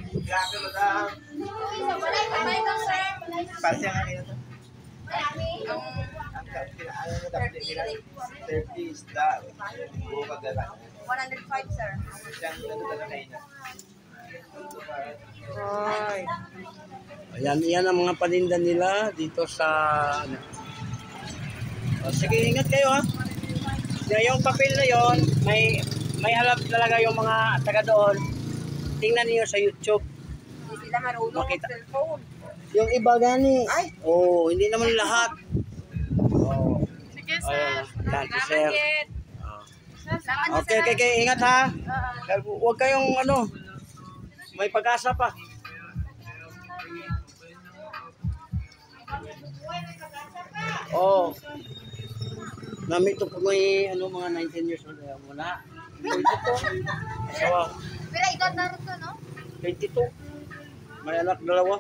Grabe mo daw. Parang siya nga nito. Ano mo dapat nila? 30 isda. Buka gala. 105, sir. Siyang dala na ina. Ay. Ayan, yan ang mga paninda nila dito sa ano. O, sige, ingat kayo ha. Yung papel na yon, may halap talaga yung mga taga doon. Tingnan niyo sa YouTube. Hindi sila marunong mag-cellphone. Yung iba gani. Ay. Oh, hindi naman lahat. Oh. Sige, sir. Yan, sir. Salamat, Okay, okay, okay, ingat ha. Huwag kayong ano, may pag-asa pa. Oh. Namin ito po may ano, mga 19 years old muna. 22. So, Pero edad na rin to, no? 22. May anak dalawa.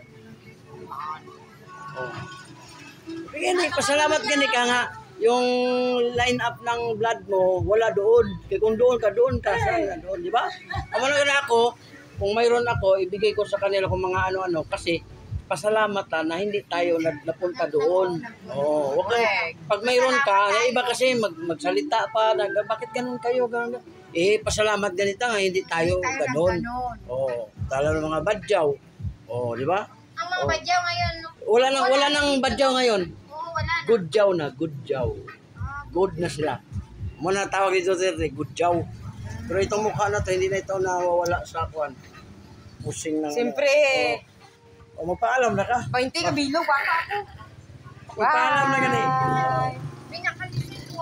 Oh. Gani, pasalamat gani ka nga. Yung line up ng blood mo, wala doon. Kaya kung doon ka, saan na doon, di ba? Ang na ako, kung mayroon ako, ibigay ko sa kanila kung mga ano-ano. Kasi, pasalamat na hindi tayo napunta doon. Oh, okay. Pag mayroon ka, iba kasi magsalita pa, bakit ganun kayo? Ganun? Pasalamat ganito nga, hindi tayo ganun. Oh, tala ng mga badyaw. Oh, di ba? Ang mga badyaw ngayon, Wala nang badyaw ngayon. oo, wala na. Good jaw na, good jaw. Good na sila. Muna tawag ito sir, good jaw. Pero itong mukha na to, hindi na ito nawawala sa akuan. Pusing ng... Siyempre. O magpaalam na ka. 20 ka bilog, baka ako. Magpaalam na gani. May nakalisin ko.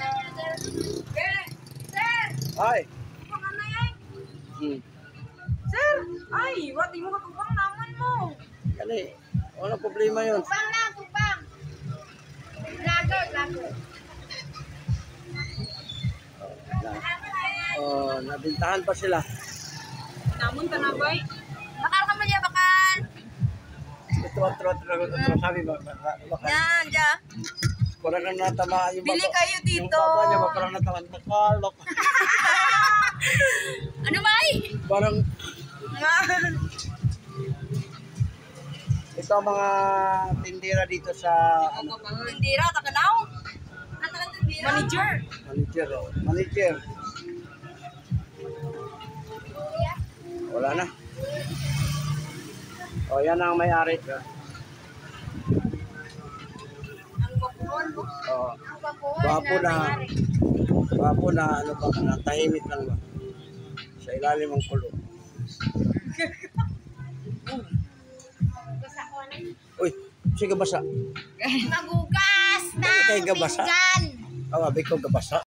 Sir! Ay. Baka na yan. Sir! Ay, wati mo katubang naman mo. Gani. Walang problema yun. Tupang na, tupang. Vlogger. Oh, nabintahan pa sila. Namon ka na, boy. Bakal ka man yan, bakal. Ito, sabi ba? Yan, dyan. Parang nang natamaan yung Bili kayo dito. Yung baba niya, parang natamaan. Nakalok. Ano ba eh? Parang... Ito ang mga tindera dito sa... Ano? Tindira, takanaw. Manager. Manager, oh. Manager. Wala na. O, yan ang may-ari. Ang bakon mo. Oh, Ang bakon. Gwapo na. Gwapo na, ano ba, natahimik lang ba? Sa ilalim ng kulo. Uy, sige basa. Magugas na Kay gabasa. pinggan. Awa, biko gabasa.